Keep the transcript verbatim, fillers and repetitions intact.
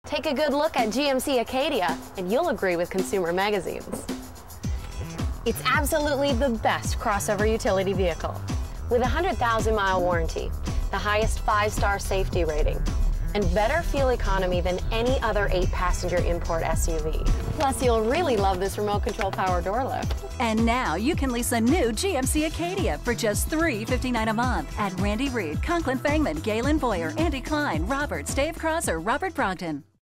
Take a good look at G M C Acadia, and you'll agree with consumer magazines. It's absolutely the best crossover utility vehicle. With a one hundred thousand mile warranty, the highest five-star safety rating, and better fuel economy than any other eight passenger import S U V. Plus, you'll really love this remote control power door lift. And now you can lease a new G M C Acadia for just three hundred fifty-nine dollars a month at Randy Reed, Conklin Fangman, Galen Boyer, Andy Klein, Roberts, Dave Cross, or Robert Brogdon.